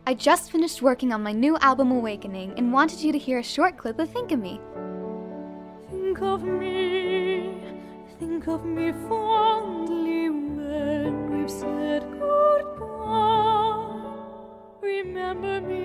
I just finished working on my new album Awakening and wanted you to hear a short clip of Think of Me. Think of me fondly when we've said goodbye. Remember me